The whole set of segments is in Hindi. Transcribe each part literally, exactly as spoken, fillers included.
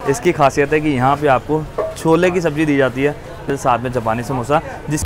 इसकी खासियत है कि यहाँ पे आपको छोले की सब्ज़ी दी जाती है, फिर साथ में जापानी समोसा। जिस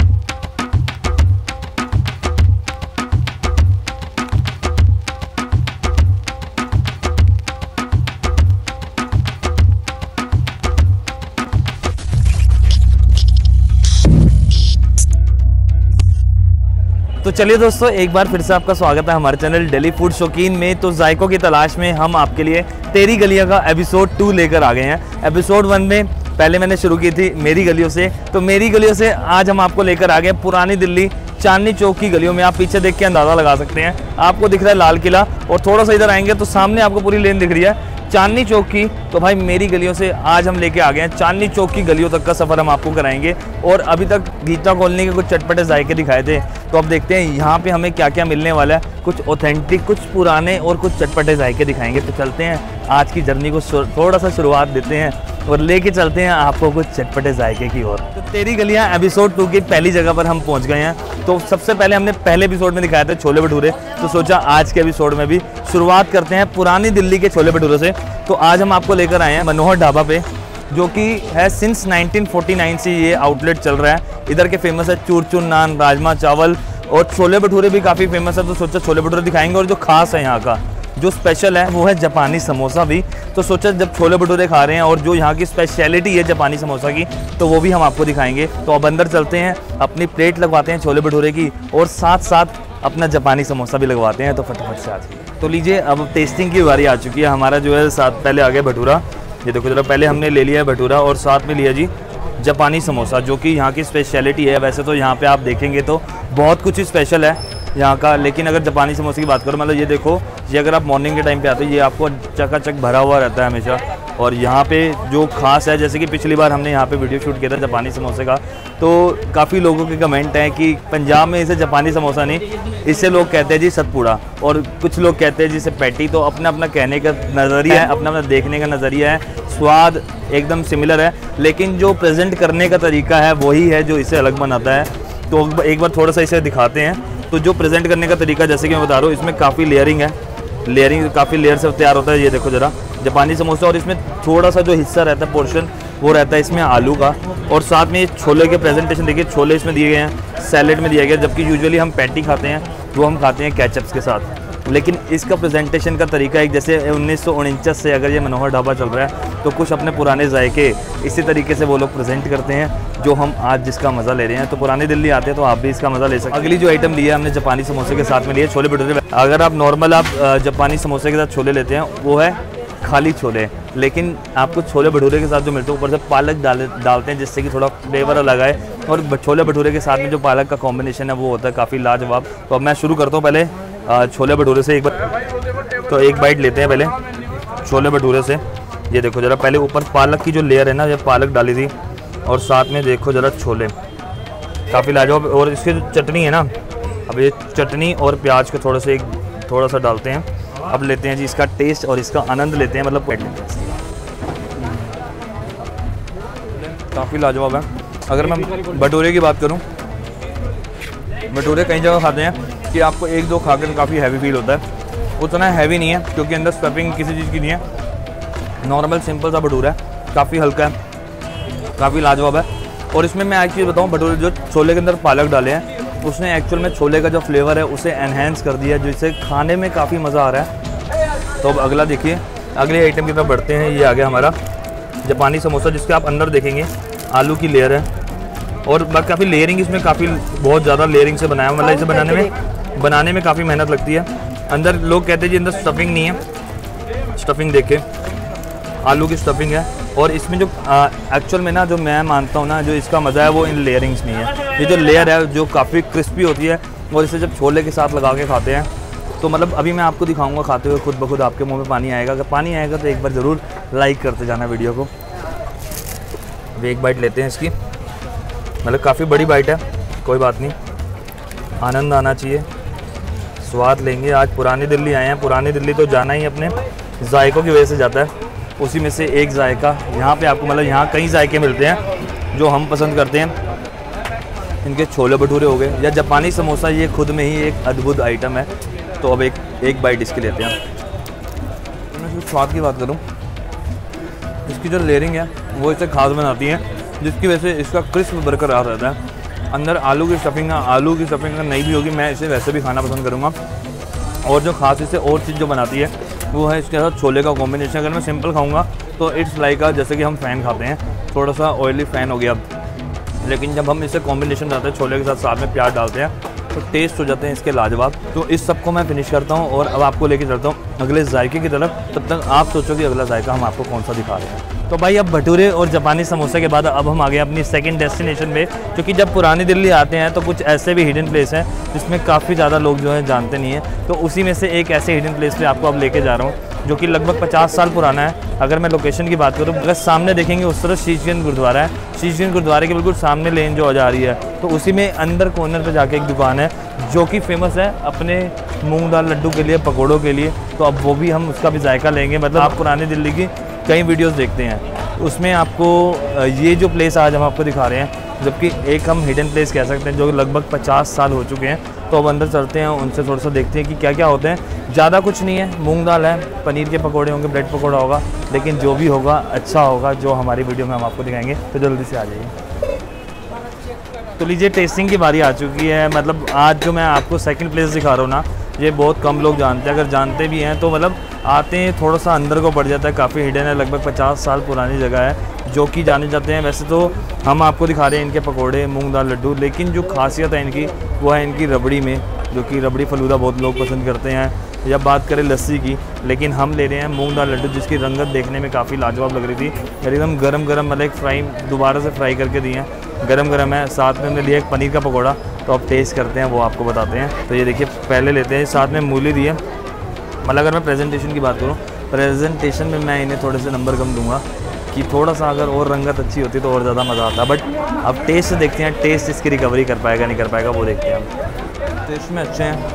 तो चलिए दोस्तों, एक बार फिर से आपका स्वागत है हमारे चैनल डेली फूड शौकीन में। तो जायकों की तलाश में हम आपके लिए तेरी गलियां का एपिसोड टू लेकर आ गए हैं। एपिसोड वन में पहले मैंने शुरू की थी मेरी गलियों से, तो मेरी गलियों से आज हम आपको लेकर आ गए पुरानी दिल्ली चांदनी चौक की गलियों में। आप पीछे देख के अंदाज़ा लगा सकते हैं, आपको दिख रहा है लाल किला, और थोड़ा सा इधर आएंगे तो सामने आपको पूरी लेन दिख रही है चांदनी चौक की। तो भाई मेरी गलियों से आज हम लेके आ गए हैं चांदनी चौक की गलियों तक का सफ़र हम आपको कराएंगे। और अभी तक गीता कॉलोनी के कुछ चटपटे जायके दिखाए थे, तो अब देखते हैं यहाँ पे हमें क्या क्या मिलने वाला है। कुछ ऑथेंटिक, कुछ पुराने और कुछ चटपटे जायके दिखाएंगे। तो चलते हैं, आज की जर्नी को थोड़ा सा शुरुआत देते हैं और लेके चलते हैं आपको कुछ चटपटे जायके की ओर। तो तेरी गलियाँ एपिसोड टू की पहली जगह पर हम पहुँच गए हैं। तो सबसे पहले हमने पहले एपिसोड में दिखाया था छोले भटूरे, तो सोचा आज के एपिसोड में भी शुरुआत करते हैं पुरानी दिल्ली के छोले भटूरे से। तो आज हम आपको लेकर आए हैं मनोहर ढाबा पे, जो कि है सिंस नाइनटीन फोर्टी नाइन से ये आउटलेट चल रहा है। इधर के फेमस है चूर चूर नान, राजमा चावल, और छोले भटूरे भी काफ़ी फेमस है। तो सोचा छोले भटूरे दिखाएंगे, और जो खास है यहाँ का जो स्पेशल है वो है जापानी समोसा भी। तो सोचा जब छोले भटूरे खा रहे हैं और जो यहाँ की स्पेशलिटी है जापानी समोसा की, तो वो भी हम आपको दिखाएंगे। तो अब अंदर चलते हैं, अपनी प्लेट लगवाते हैं छोले भटूरे की, और साथ साथ अपना जापानी समोसा भी लगवाते हैं। तो फटाफट से आ जाइए। तो लीजिए, अब टेस्टिंग की बारी आ चुकी है। हमारा जो है साथ पहले आ गया भटूरा, ये देखो जरा, पहले हमने ले लिया है भटूरा और साथ में लिया जी जापानी समोसा, जो कि यहाँ की स्पेशलिटी है। वैसे तो यहाँ पे आप देखेंगे तो बहुत कुछ स्पेशल है यहाँ का, लेकिन अगर जापानी समोसे की बात करो, मतलब ये देखो, ये अगर आप मॉर्निंग के टाइम पे आते हो, ये आपको चकाचक भरा हुआ रहता है हमेशा। और यहाँ पे जो खास है, जैसे कि पिछली बार हमने यहाँ पे वीडियो शूट किया था जापानी समोसे का, तो काफ़ी लोगों के कमेंट हैं कि पंजाब में इसे जापानी समोसा नहीं, इसे लोग कहते हैं जी सतपूड़ा, और कुछ लोग कहते हैं जिसे पैटी। तो अपना अपना कहने का नज़रिया है, अपना अपना देखने का नज़रिया है। स्वाद एकदम सिमिलर है, लेकिन जो प्रेजेंट करने का तरीका है वही है जो इसे अलग बनाता है। तो एक बार थोड़ा सा इसे दिखाते हैं। तो जो प्रेजेंट करने का तरीका, जैसे कि मैं बता रहा हूँ, इसमें काफ़ी लेयरिंग है, लेयरिंग काफ़ी लेयर से तैयार होता है। ये देखो जरा जापानी समोसा, और इसमें थोड़ा सा जो हिस्सा रहता है, पोर्शन, वो रहता है इसमें आलू का। और साथ में छोले के प्रेजेंटेशन देखिए, छोले इसमें दिए गए हैं, सैलेड में दिया गया, जबकि यूजुअली हम पैटी खाते हैं वो हम खाते हैं केचप्स के साथ। लेकिन इसका प्रेजेंटेशन का तरीका एक, जैसे उन्नीस सौ उनचास से अगर ये मनोहर ढाबा चल रहा है, तो कुछ अपने पुराने जायके इसी तरीके से वो लोग प्रेजेंट करते हैं, जो हम आज जिसका मज़ा ले रहे हैं। तो पुरानी दिल्ली आते हैं तो आप भी इसका मज़ा ले सकते हैं। अगली जो आइटम लिया है हमने जापानी समोसे के साथ में लिया छोले भटूरे। अगर आप नॉर्मल आप जापानी समोसे के साथ छोले लेते हैं, वो है खाली छोले, लेकिन आपको छोले भटूरे के साथ जो मिलते हैं, ऊपर से पालक डाल डालते हैं, जिससे कि थोड़ा फ्लेवर अलग आए। और छोले भटूरे के साथ में जो पालक का कॉम्बिनेशन है वो होता है काफ़ी लाजवाब। तो अब मैं शुरू करता हूँ पहले छोले भटूरे से। एक बार तो एक बाइट लेते हैं पहले छोले भटूरे से। ये देखो जरा, पहले ऊपर पालक की जो लेयर है ना, ये पालक डाली थी, और साथ में देखो जरा छोले काफ़ी लाजवाब। और इसकी जो चटनी है ना, अब ये चटनी और प्याज को थोड़ा सा एक थोड़ा सा डालते हैं। अब लेते हैं जी इसका टेस्ट और इसका आनंद लेते हैं, मतलब पेट लेते हैं। काफ़ी लाजवाब है। अगर मैं भटूरे की बात करूं, भटूरे कई जगह खाते हैं कि आपको एक दो खा कर काफ़ी हैवी फील होता है, उतना हैवी नहीं है, क्योंकि अंदर स्टफिंग किसी चीज़ की नहीं है। नॉर्मल सिंपल सा भटूरा है, काफ़ी हल्का है, काफ़ी लाजवाब है। और इसमें मैं एक चीज़ बताऊँ, भटूरे जो छोले के अंदर पालक डाले हैं, उसने एक्चुअल में छोले का जो फ्लेवर है उसे एनहेंस कर दिया, जिससे खाने में काफ़ी मज़ा आ रहा है। तो अब अगला देखिए, अगले आइटम की तरफ बढ़ते हैं। ये आ गया हमारा जापानी समोसा, जिसके आप अंदर देखेंगे आलू की लेयर है, और काफ़ी लेयरिंग इसमें काफ़ी बहुत ज़्यादा लेयरिंग से बनाया, मतलब इसे बनाने में बनाने में काफ़ी मेहनत लगती है। अंदर लोग कहते हैं जी अंदर स्टफिंग नहीं है, स्टफिंग देखे आलू की स्टफिंग है। और इसमें जो एक्चुअल में ना, जो मैं मानता हूँ ना, जो इसका मज़ा है वो इन लेयरिंग्स में है। ये जो लेयर है जो काफ़ी क्रिस्पी होती है, और इसे जब छोले के साथ लगा के खाते हैं, तो मतलब अभी मैं आपको दिखाऊंगा खाते हुए, खुद ब खुद आपके मुंह में पानी आएगा। अगर पानी आएगा तो एक बार ज़रूर लाइक करते जाना वीडियो को। अब एक बाइट लेते हैं इसकी, मतलब काफ़ी बड़ी बाइट है, कोई बात नहीं, आनंद आना चाहिए, स्वाद लेंगे। आज पुरानी दिल्ली आए हैं, पुरानी दिल्ली तो जाना ही अपने जायकों की वजह से जाता है, उसी में से एक जायका यहाँ पे आपको, मतलब यहाँ कई जायके मिलते हैं जो हम पसंद करते हैं। इनके छोले भटूरे हो गए या जापानी समोसा, ये खुद में ही एक अद्भुत आइटम है। तो अब एक एक बाइट इसके लेते हैं। मैं स्वाद की बात करूँ, इसकी जो लेयरिंग है वो इसे खास बनाती है, जिसकी वजह से इसका क्रिस्प बरकरार रहता है। अंदर आलू की स्टफिंग है, आलू की स्टफिंग नहीं भी होगी मैं इसे वैसे भी खाना पसंद करूँगा। और जो खास इसे और चीज़ जो बनाती है वो है इसके साथ छोले का कॉम्बिनेशन। अगर मैं सिंपल खाऊंगा तो इट्स लाइक जैसे कि हम फ़ैन खाते हैं, थोड़ा सा ऑयली फ़ैन हो गया, लेकिन जब हम इसे कॉम्बिनेशन डालते हैं छोले के साथ, साथ में प्याज डालते हैं तो टेस्ट हो जाते हैं इसके लाजवाब। तो इस सब को मैं फिनिश करता हूँ और अब आपको लेके चलता हूँ अगले जायके की तरफ। तब तक आप सोचो कि अगला जायका हम आपको कौन सा दिखा रहे हैं। तो भाई अब भटूरे और जापानी समोसे के बाद अब हम आ गए अपनी सेकंड डेस्टिनेशन पे, क्योंकि जब पुरानी दिल्ली आते हैं तो कुछ ऐसे भी हिडन प्लेस हैं जिसमें काफ़ी ज़्यादा लोग जो है जानते नहीं हैं। तो उसी में से एक ऐसे हिडन प्लेस पे आपको अब लेके जा रहा हूँ जो कि लगभग पचास साल पुराना है। अगर मैं लोकेशन की बात करूँ, अगर सामने देखेंगे उस तरफ शीशगंज गुरुद्वारा है, शीशगंज गुरुद्वारे के बिल्कुल सामने लेन जो जा रही है, तो उसी में अंदर कॉर्नर पे जाके एक दुकान है जो कि फेमस है अपने मूंग दाल लड्डू के लिए, पकौड़ों के लिए। तो अब वो भी हम उसका भी जायका लेंगे। मतलब आप पुरानी दिल्ली की कई वीडियोस देखते हैं, उसमें आपको ये जो प्लेस आज हम आपको दिखा रहे हैं, जबकि एक हम हिडन प्लेस कह सकते हैं जो लगभग पचास साल हो चुके हैं। तो अब अंदर चलते हैं, उनसे थोड़ा सा देखते हैं कि क्या क्या होते हैं। ज़्यादा कुछ नहीं है, मूंग दाल है, पनीर के पकौड़े होंगे, ब्रेड पकौड़ा होगा, लेकिन जो भी होगा अच्छा होगा, जो हमारी वीडियो में हम आपको दिखाएंगे। तो जल्दी से आ जाइए। तो लीजिए टेस्टिंग की बारी आ चुकी है। मतलब आज जो मैं आपको सेकंड प्लेस दिखा रहा हूँ ना, ये बहुत कम लोग जानते हैं। अगर जानते भी हैं तो मतलब आते हैं थोड़ा सा अंदर को पड़ जाता है, काफ़ी हिडन है, लगभग पचास साल पुरानी जगह है जो कि जाने जाते हैं। वैसे तो हम आपको दिखा रहे हैं इनके पकोड़े, मूंग दाल लड्डू, लेकिन जो खासियत है इनकी वो है इनकी रबड़ी में, जो कि रबड़ी फलूदा बहुत लोग पसंद करते हैं। या बात करें लस्सी की, लेकिन हम ले रहे हैं मूंग दाल लड्डू, जिसकी रंगत देखने में काफ़ी लाजवाब लग रही थी। एकदम गरम गरम, मतलब एक फ्राई दोबारा से फ्राई करके दिए हैं, गरम गरम है। साथ में हमने लिया एक पनीर का पकौड़ा, तो अब टेस्ट करते हैं, वो आपको बताते हैं। तो ये देखिए पहले लेते हैं, साथ में मूली दी है। मतलब अगर मैं प्रेजेंटेशन की बात करूँ, प्रेजेंटेशन में मैं इन्हें थोड़े से नंबर कम दूंगा कि थोड़ा सा अगर और रंगत अच्छी होती तो और ज़्यादा मज़ा आता। बट अब टेस्ट से देखते हैं, टेस्ट इसकी रिकवरी कर पाएगा नहीं कर पाएगा वो देखते हैं हम। टेस्ट में अच्छे हैं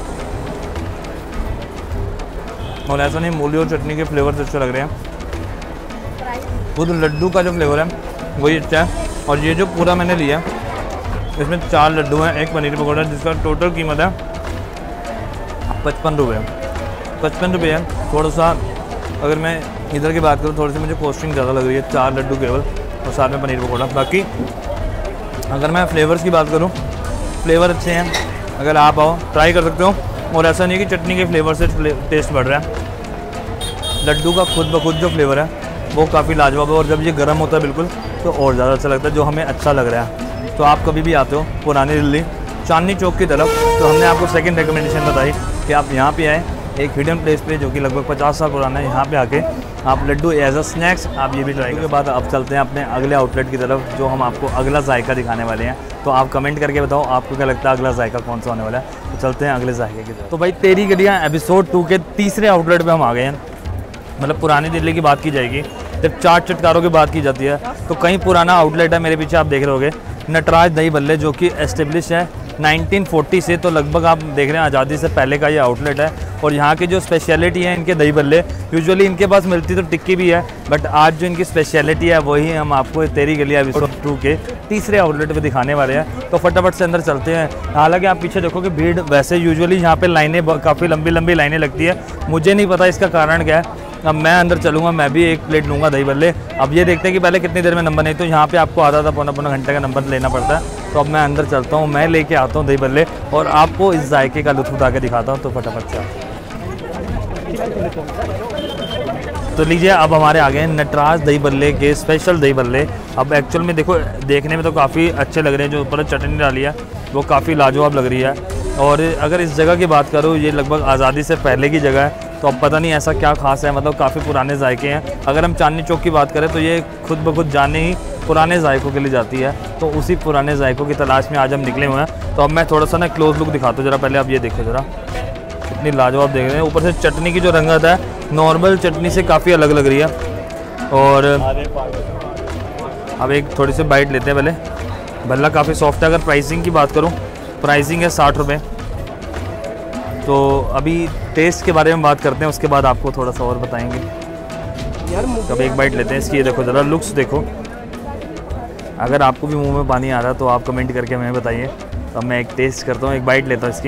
और ऐसा नहीं मूली और चटनी के फ्लेवर से अच्छे लग रहे हैं। खुद लड्डू का जो फ्लेवर है वही अच्छा है। और ये जो पूरा मैंने लिया है इसमें चार लड्डू हैं, एक पनीर पकौड़ा, जिसका टोटल कीमत है पचपन रुपये पचपन रुपये है। थोड़ा सा अगर मैं इधर की बात करूँ, थोड़ी सी मुझे कॉस्टिंग ज़्यादा लग रही है, चार लड्डू केवल और साथ में पनीर पकौड़ा। बाकी अगर मैं फ्लेवर्स की बात करूँ, फ्लेवर अच्छे हैं, अगर आप आओ ट्राई कर सकते हो। और ऐसा नहीं है कि चटनी के फ्लेवर से टेस्ट बढ़ रहा है, लड्डू का खुद ब खुद जो फ्लेवर है वो काफ़ी लाजवाब है। और जब ये गर्म होता है बिल्कुल तो और ज़्यादा अच्छा लगता है, जो हमें अच्छा लग रहा है। तो आप कभी भी आते हो पुरानी दिल्ली चांदनी चौक की तरफ, तो हमने आपको सेकंड रिकमेंडेशन बताई कि आप यहाँ पे आए, एक हिडन प्लेस पे जो कि लगभग पचास साल पुराना है। यहाँ पे आके आप लड्डू एज अ स्नैक्स आप ये भी ट्राई करें। के बाद अब चलते हैं अपने अगले आउटलेट की तरफ, जो हम आपको अगला जायका दिखाने वाले हैं। तो आप कमेंट करके बताओ आपको क्या लगता है अगला जायका कौन सा होने वाला है। तो चलते हैं अगले जायके की तरफ। तो भाई तेरी गलियाँ एपिसोड टू के तीसरे आउटलेट पर हम आ गए हैं। मतलब पुरानी दिल्ली की बात की जाएगी, जब चाट चटकारों की बात की जाती है तो कहीं पुराना आउटलेट है। मेरे पीछे आप देख रहे होगे नटराज दही बल्ले, जो कि एस्टेब्लिश है नाइनटीन फोर्टी से। तो लगभग आप देख रहे हैं आज़ादी से पहले का ये आउटलेट है। और यहाँ की जो स्पेशलिटी है इनके दही बल्ले, यूजुअली इनके पास मिलती तो टिक्की भी है, बट आज जो इनकी स्पेशलिटी है वही हम आपको तेरी गलियाँ एपिसोड टू के तीसरे आउटलेट पे दिखाने वाले हैं। तो फटाफट से अंदर चलते हैं। हालांकि आप पीछे देखो कि भीड़, वैसे यूजुअली यहाँ पे लाइनें काफ़ी लंबी लंबी लाइनें लगती है, मुझे नहीं पता इसका कारण क्या है। अब मैं अंदर चलूँगा, मैं भी एक प्लेट लूँगा दही बल्ले। अब ये देखते हैं कि पहले कितनी देर में नंबर नहीं, तो यहाँ पे आपको आधा आधा पौना पौना घंटे का नंबर लेना पड़ता है। तो अब मैं अंदर चलता हूँ, मैं लेके आता हूँ दही बल्ले और आपको इस जायके का लुत्फ़ उठा के दिखाता हूँ। तो फटाफट से तो लीजिए, अब हमारे आ गए नटराज दही बल्ले के स्पेशल दही बल्ले। अब एक्चुअल में देखो, देखने में तो काफ़ी अच्छे लग रहे हैं, जो ऊपर चटनी डाली है वो काफ़ी लाजवाब लग रही है। और अगर इस जगह की बात करूँ, ये लगभग आज़ादी से पहले की जगह है, तो अब पता नहीं ऐसा क्या खास है, मतलब काफ़ी पुराने जायके हैं। अगर हम चांदनी चौक की बात करें तो ये खुद ब खुद जाने ही पुराने जायकों के लिए जाती है। तो उसी पुराने जायकों की तलाश में आज हम निकले हुए हैं। तो अब मैं थोड़ा सा ना क्लोज लुक दिखाता हूँ जरा। पहले आप ये देखो जरा, इतनी लाजवाब देख रहे हैं। ऊपर से चटनी की जो रंगत है नॉर्मल चटनी से काफ़ी अलग लग रही है। और अब एक थोड़ी सी बाइट लेते हैं पहले। बल्ला काफ़ी सॉफ्ट है। अगर प्राइसिंग की बात करूँ, प्राइसिंग है साठ रुपये। तो अभी टेस्ट के बारे में बात करते हैं, उसके बाद आपको थोड़ा सा और बताएंगे। तब एक बाइट लेते हैं इसकी। ये देखो ज़रा, लुक्स देखो। अगर आपको भी मुंह में पानी आ रहा है तो आप कमेंट करके हमें बताइए। तो अब मैं एक टेस्ट करता हूँ, एक बाइट लेता हूँ इसकी।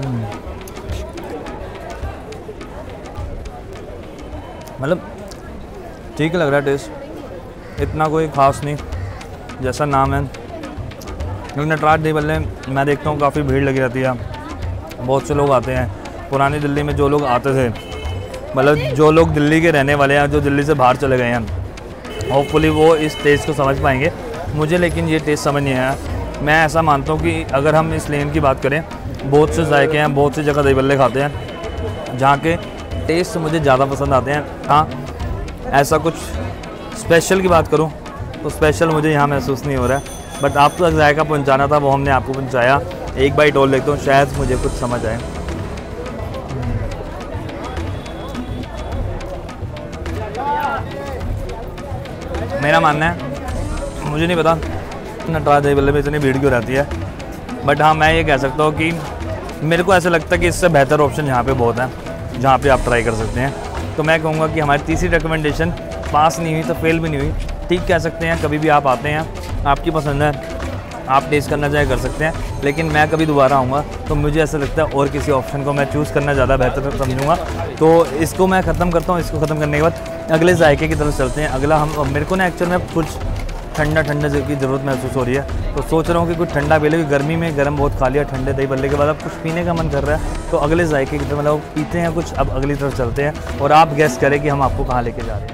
मतलब ठीक लग रहा है टेस्ट, इतना कोई ख़ास नहीं जैसा नाम है। लेकिन नटराज दही बल्ले मैं देखता हूँ काफ़ी भीड़ लगी रहती है, बहुत से लोग आते हैं। पुरानी दिल्ली में जो लोग आते थे, मतलब जो लोग दिल्ली के रहने वाले हैं, जो दिल्ली से बाहर चले गए हैं, होपफुली वो इस टेस्ट को समझ पाएंगे। मुझे लेकिन ये टेस्ट समझ नहीं आया। मैं ऐसा मानता हूँ कि अगर हम इस लेन की बात करें, बहुत से जायके हैं, बहुत सी जगह दही बल्ले खाते हैं जहाँ के टेस्ट मुझे ज़्यादा पसंद आते हैं। हाँ, ऐसा कुछ स्पेशल की बात करूँ तो स्पेशल मुझे यहाँ महसूस नहीं हो रहा है, बट आपको तो जायका पहुँचाना था, वो हमने आपको पहुँचाया। एक बाइट और लेता हूँ, शायद मुझे कुछ समझ आए। मेरा मानना है, मुझे नहीं पता नटराज दही बल्ले में इतनी भीड़ क्यों रहती है, बट हाँ मैं ये कह सकता हूँ कि मेरे को ऐसा लगता है कि इससे बेहतर ऑप्शन यहाँ पे बहुत है जहाँ पे आप ट्राई कर सकते हैं। तो मैं कहूँगा कि हमारी तीसरी रिकमेंडेशन पास नहीं हुई तो फेल भी नहीं हुई, ठीक कह सकते हैं। कभी भी आप आते हैं, आपकी पसंद है, आप टेस्ट करना चाहे कर सकते हैं, लेकिन मैं कभी दोबारा आऊँगा तो मुझे ऐसा लगता है और किसी ऑप्शन को मैं चूज़ करना ज़्यादा बेहतर समझूंगा। तो इसको मैं ख़त्म करता हूँ। इसको ख़त्म करने के बाद अगले जायके की तरफ चलते हैं। अगला हम मेरे को ना एक्चुअल में कुछ ठंडा ठंडा की ज़रूरत महसूस हो रही है, तो सोच रहा हूँ कि कुछ ठंडा पी ले। गर्मी में गर्म बहुत खा लिया, ठंडे दही बल्ले के बाद अब कुछ पीने का मन कर रहा है, तो अगले जायके की तरफ मतलब पीते हैं कुछ। अब अगली तरफ चलते हैं और आप गेस करें कि हम आपको कहाँ लेके जा रहे हैं।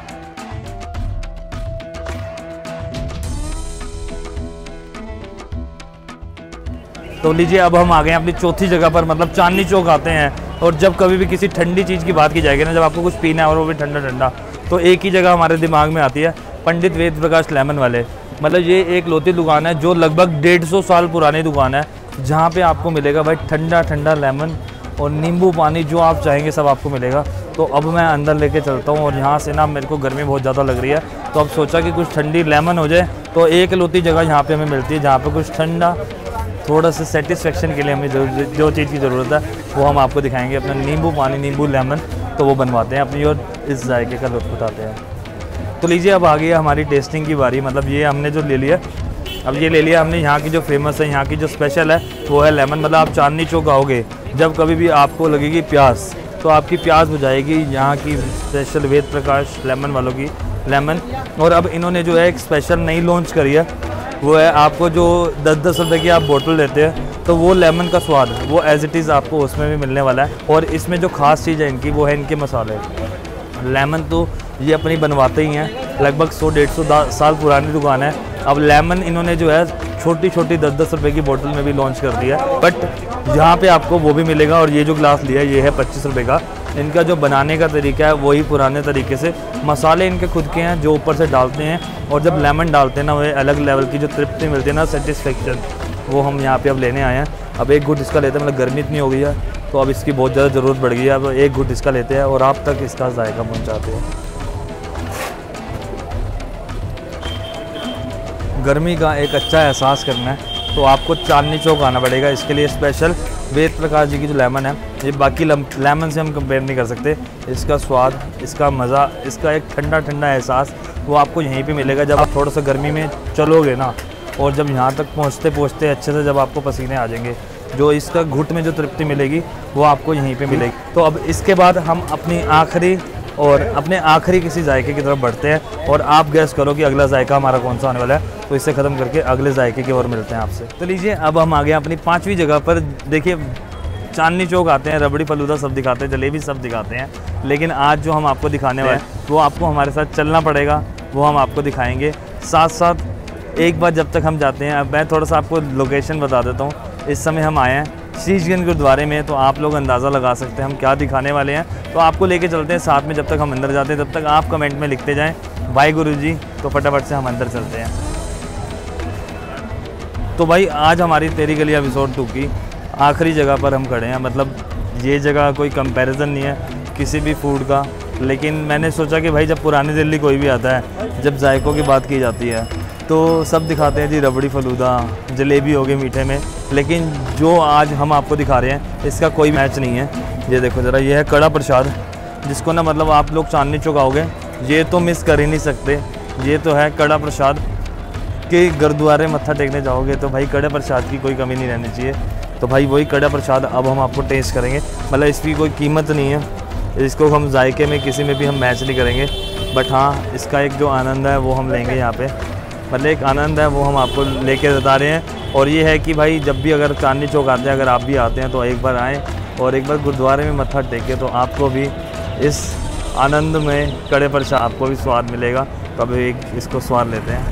तो लीजिए, अब हम आ गए हैं अपनी चौथी जगह पर, मतलब चांदनी चौक आते हैं। और जब कभी भी किसी ठंडी चीज़ की बात की जाएगी ना, जब आपको कुछ पीना है और वो भी ठंडा ठंडा, तो एक ही जगह हमारे दिमाग में आती है, पंडित वेद प्रकाश लेमन वाले। मतलब ये एक लौती दुकान है जो लगभग डेढ़ सौ साल पुरानी दुकान है, जहाँ पे आपको मिलेगा भाई ठंडा ठंडा लेमन और नींबू पानी, जो आप चाहेंगे सब आपको मिलेगा। तो अब मैं अंदर लेके चलता हूँ, और यहाँ से ना मेरे को गर्मी बहुत ज़्यादा लग रही है, तो अब सोचा कि कुछ ठंडी लेमन हो जाए। तो एक लौती जगह यहाँ पर हमें मिलती है जहाँ पर कुछ ठंडा, थोड़ा सा सेटिस्फेक्शन के लिए हमें जो जो चीज़ की ज़रूरत है वो हम आपको दिखाएंगे। अपना नींबू पानी, नींबू लेमन, तो वो बनवाते हैं अपनी और इस जायके का लुत्फ़ उठाते हैं। तो लीजिए, अब आ गई है हमारी टेस्टिंग की बारी। मतलब ये हमने जो ले लिया, अब ये ले लिया हमने यहाँ की जो फेमस है, यहाँ की जो स्पेशल है वो है लेमन। मतलब आप चांदनी चौक आओगे, जब कभी भी आपको लगेगी प्यास, तो आपकी प्यास बुझाएगी यहाँ की स्पेशल वेद प्रकाश लेमन वालों की लेमन। और अब इन्होंने जो है एक स्पेशल नई लॉन्च करी है, वो है आपको जो दस दस रुपये की आप बोतल लेते हैं, तो वो लेमन का स्वाद वो एज इट इज़ आपको उसमें भी मिलने वाला है। और इसमें जो ख़ास चीज़ है इनकी, वो है इनके मसाले। लेमन तो ये अपनी बनवाते ही हैं, लगभग सौ डेढ़ सौ साल पुरानी दुकान है। अब लेमन इन्होंने जो है छोटी छोटी दस दस रुपये की बोतल में भी लॉन्च कर दिया है, बट यहाँ पे आपको वो भी मिलेगा। और ये जो ग्लास लिया है ये है पच्चीस रुपये का। इनका जो बनाने का तरीका है वही पुराने तरीके से, मसाले इनके खुद के हैं जो ऊपर से डालते हैं, और जब लेमन डालते हैं ना, वो अलग लेवल की जो तृप्ति मिलती है ना, सेटिस्फेक्शन, वो हम यहाँ पे अब लेने आए हैं। अब एक घुट इसका लेते हैं, मतलब गर्मी इतनी हो गई है तो अब इसकी बहुत ज़्यादा ज़रूरत बढ़ गई है। अब एक घुट इसका लेते हैं और आप तक इसका जायका पहुँचाते हैं। गर्मी का एक अच्छा एहसास करना है तो आपको चांदनी चौक आना पड़ेगा। इसके लिए स्पेशल वेद प्रकाश जी की जो लेमन है, ये बाकी लेमन से हम कंपेयर नहीं कर सकते। इसका स्वाद, इसका मज़ा, इसका एक ठंडा ठंडा एहसास वो आपको यहीं पे मिलेगा जब आप थोड़ा सा गर्मी में चलोगे ना, और जब यहाँ तक पहुँचते पहुँचते अच्छे से जब आपको पसीने आ जाएंगे, जो इसका घुट में जो तृप्ति मिलेगी वो आपको यहीं पे मिलेगी। तो अब इसके बाद हम अपनी आखिरी और अपने आखिरी किसी जायके की तरफ बढ़ते हैं, और आप गैस करो कि अगला जायका हमारा कौन सा आने वाला है। तो इसे ख़त्म करके अगले जायके की ओर मिलते हैं आपसे। तो लीजिए, अब हम आ गए अपनी पाँचवीं जगह पर। देखिए, चांदनी चौक आते हैं, रबड़ी फलूदा सब दिखाते हैं, जलेबी सब दिखाते हैं, लेकिन आज जो हम आपको दिखाने वाले हैं वो आपको हमारे साथ चलना पड़ेगा, वो हम आपको दिखाएंगे। साथ साथ एक बार जब तक हम जाते हैं, अब मैं थोड़ा सा आपको लोकेशन बता देता हूँ। इस समय हम आए हैं शीशगंज गुरुद्वारे में, तो आप लोग अंदाज़ा लगा सकते हैं हम क्या दिखाने वाले हैं। तो आपको लेके चलते हैं साथ में। जब तक हम अंदर जाते हैं तब तक आप कमेंट में लिखते जाएं भाई गुरुजी, तो फटाफट से हम अंदर चलते हैं। तो भाई, आज हमारी तेरी गली एपिसोड टू की आखिरी जगह पर हम खड़े हैं। मतलब ये जगह कोई कंपैरिजन नहीं है किसी भी फूड का, लेकिन मैंने सोचा कि भाई जब पुरानी दिल्ली कोई भी आता है, जब जायकों की बात की जाती है, तो सब दिखाते हैं जी रबड़ी फलूदा, जलेबी हो गई मीठे में, लेकिन जो आज हम आपको दिखा रहे हैं इसका कोई मैच नहीं है। ये देखो ज़रा, ये है कड़ा प्रसाद, जिसको ना मतलब आप लोग चांदनी चौक आओगे ये तो मिस कर ही नहीं सकते। ये तो है कड़ा प्रसाद कि गुरुद्वारे मत्था टेकने जाओगे तो भाई कड़े प्रसाद की कोई कमी नहीं रहनी चाहिए। तो भाई वही कड़ा प्रसाद अब हम आपको टेस्ट करेंगे। मतलब इसकी कोई कीमत नहीं है, इसको हम जायके में किसी में भी हम मैच नहीं करेंगे। बट हाँ, इसका एक जो आनंद है वो हम लेंगे यहाँ पे। मतलब एक आनंद है वो हम आपको लेके बता रहे हैं। और ये है कि भाई जब भी अगर चांदनी चौक आते हैं, अगर आप भी आते हैं तो एक बार आएँ और एक बार गुरुद्वारे में मत्था टेके, तो आपको भी इस आनंद में कड़े प्रसाद आपको भी स्वाद मिलेगा। तो अब एक इसको स्वाद लेते हैं।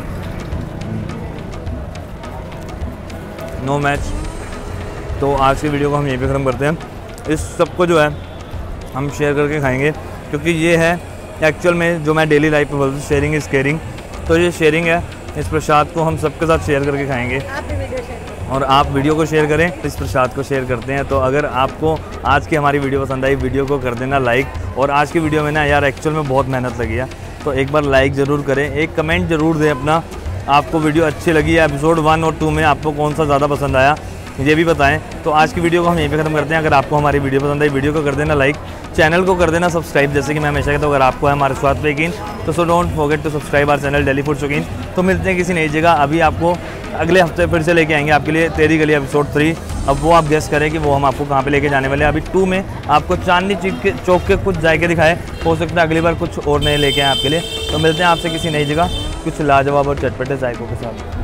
No match. तो आज की वीडियो को हम यहीं पे ख़त्म करते हैं। इस सबको जो है हम शेयर करके खाएंगे, क्योंकि ये है एक्चुअल में जो मैं डेली लाइफ में बोलता हूँ, शेयरिंग इज़ केयरिंग। तो ये शेयरिंग है। इस प्रसाद को हम सबके साथ शेयर करके खाएंगे। आप भी वीडियो शेयर और आप वीडियो को शेयर करें, इस प्रसाद को शेयर करते हैं। तो अगर आपको आज की हमारी वीडियो पसंद आई, वीडियो को कर देना लाइक। और आज की वीडियो में ना यार एक्चुअल में बहुत मेहनत लगी है, तो एक बार लाइक ज़रूर करें, एक कमेंट ज़रूर दें अपना, आपको वीडियो अच्छी लगी है। एपिसोड वन और टू में आपको कौन सा ज़्यादा पसंद आया ये भी बताएं। तो आज की वीडियो को हम यहीं पे ख़त्म करते हैं। अगर आपको हमारी वीडियो पसंद आई, वीडियो को कर देना लाइक, चैनल को कर देना सब्सक्राइब, जैसे कि मैं हमेशा कहता हूँ। अगर आपको है हमारे स्वाद पे यकीन, तो so don't forget to subscribe our channel Daily Food Shaukeen. तो मिलते हैं किसी नई जगह। अभी आपको अगले हफ्ते फिर से लेके आएंगे आपके लिए तेरी गली एपिसोड थ्री। अब वो आप गेस करें कि वो हम आपको कहाँ पे लेके जाने वाले हैं। अभी टू में आपको चांदनी चौक के चौक के कुछ जायके दिखाए, हो सकता है अगली बार कुछ और नए लेके आए आपके लिए। तो मिलते हैं आपसे किसी नई जगह कुछ लाजवाब और चटपटे जायकों के साथ।